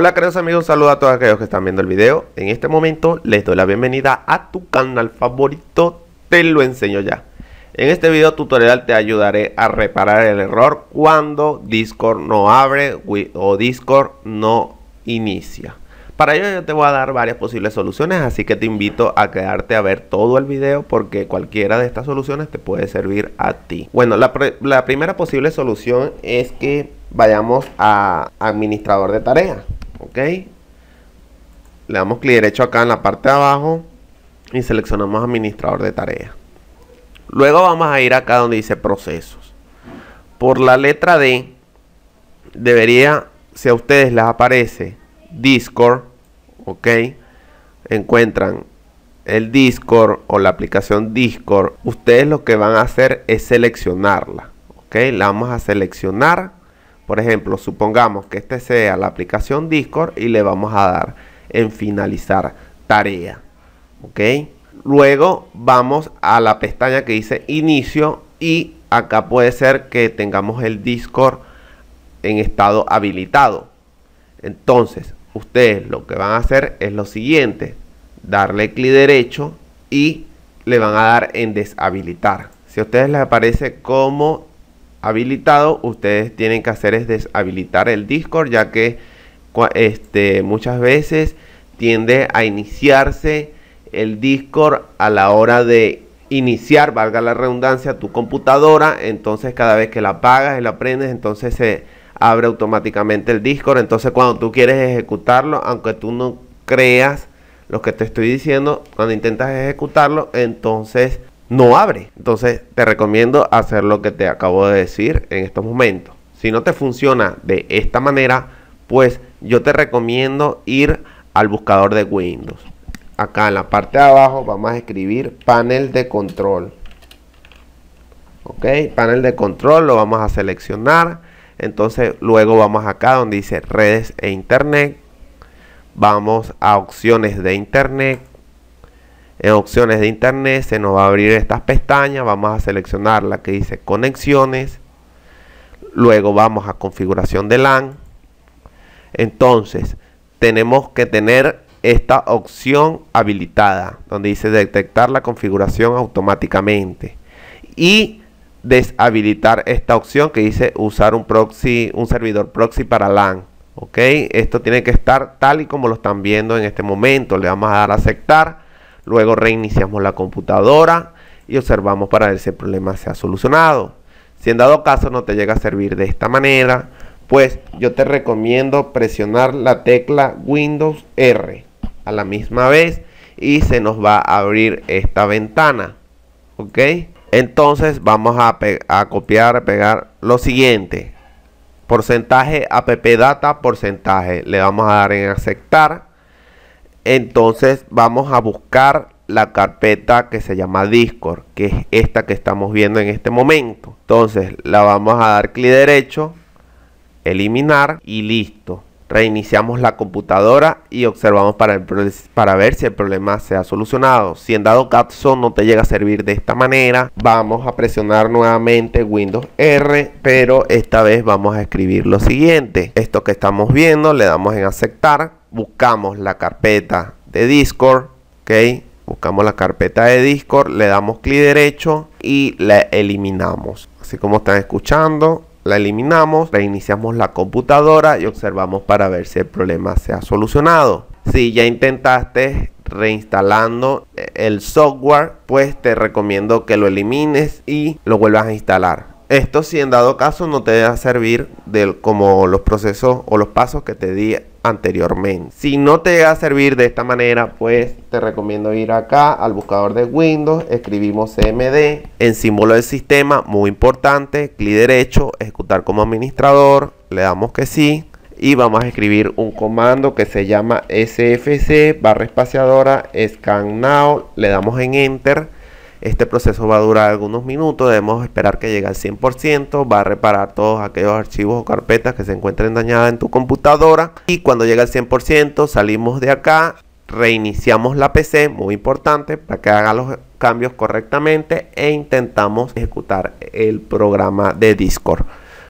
Hola queridos amigos, un saludo a todos aquellos que están viendo el video. En este momento les doy la bienvenida a tu canal favorito, Te lo enseño ya. En este video tutorial te ayudaré a reparar el error cuando Discord no abre o Discord no inicia. Para ello yo te voy a dar varias posibles soluciones, así que te invito a quedarte a ver todo el video porque cualquiera de estas soluciones te puede servir a ti. Bueno, la primera posible solución es que vayamos a administrador de tareas. Ok, le damos clic derecho acá en la parte de abajo y seleccionamos administrador de tareas. Luego vamos a ir acá donde dice procesos. Por la letra D debería, si a ustedes les aparece Discord, ok, encuentran el Discord o la aplicación Discord, ustedes lo que van a hacer es seleccionarla. Ok, la vamos a seleccionar. Por ejemplo, supongamos que este sea la aplicación Discord y le vamos a dar en finalizar tarea. Ok. Luego vamos a la pestaña que dice inicio y acá puede ser que tengamos el Discord en estado habilitado. Entonces, ustedes lo que van a hacer es lo siguiente: darle clic derecho y le van a dar en deshabilitar. Si a ustedes les aparece como habilitado, ustedes tienen que hacer es deshabilitar el Discord, ya que muchas veces tiende a iniciarse el Discord a la hora de iniciar, valga la redundancia, tu computadora. Entonces cada vez que la apagas y la prendes, entonces se abre automáticamente el Discord. Entonces cuando tú quieres ejecutarlo, aunque tú no creas lo que te estoy diciendo, cuando intentas ejecutarlo, entonces no abre. Entonces te recomiendo hacer lo que te acabo de decir en estos momentos. Si no te funciona de esta manera, pues yo te recomiendo ir al buscador de Windows. Acá en la parte de abajo vamos a escribir panel de control. Ok, panel de control lo vamos a seleccionar. Entonces luego vamos acá donde dice redes e internet. Vamos a opciones de internet. En opciones de internet se nos va a abrir estas pestañas. Vamos a seleccionar la que dice conexiones. Luego vamos a configuración de LAN. Entonces tenemos que tener esta opción habilitada donde dice detectar la configuración automáticamente y deshabilitar esta opción que dice usar un servidor proxy para LAN. Ok, esto tiene que estar tal y como lo están viendo en este momento. Le vamos a dar a aceptar. Luego reiniciamos la computadora y observamos para ver si el problema se ha solucionado. Si en dado caso no te llega a servir de esta manera, pues yo te recomiendo presionar la tecla Windows R a la misma vez y se nos va a abrir esta ventana. Ok, entonces vamos a copiar, pegar lo siguiente: porcentaje app data porcentaje. Le vamos a dar en aceptar. Entonces vamos a buscar la carpeta que se llama Discord, que es esta que estamos viendo en este momento. Entonces la vamos a dar clic derecho, eliminar y listo. Reiniciamos la computadora y observamos para ver si el problema se ha solucionado. Si en dado caso no te llega a servir de esta manera, vamos a presionar nuevamente Windows R, pero esta vez vamos a escribir lo siguiente: esto que estamos viendo, le damos en aceptar. Buscamos la carpeta de Discord, ok, buscamos la carpeta de Discord, le damos clic derecho y la eliminamos. Así como están escuchando, la eliminamos, reiniciamos la computadora y observamos para ver si el problema se ha solucionado. Si ya intentaste reinstalando el software, pues te recomiendo que lo elimines y lo vuelvas a instalar. Esto si en dado caso no te va a servir como los procesos o los pasos que te di anteriormente. Si no te va a servir de esta manera, pues te recomiendo ir acá al buscador de Windows, escribimos cmd en símbolo del sistema, muy importante, clic derecho, ejecutar como administrador, le damos que sí y vamos a escribir un comando que se llama sfc barra espaciadora scan now, le damos en enter. Este proceso va a durar algunos minutos, debemos esperar que llegue al 100%, va a reparar todos aquellos archivos o carpetas que se encuentren dañadas en tu computadora y cuando llegue al 100% salimos de acá, reiniciamos la PC, muy importante, para que haga los cambios correctamente e intentamos ejecutar el programa de Discord.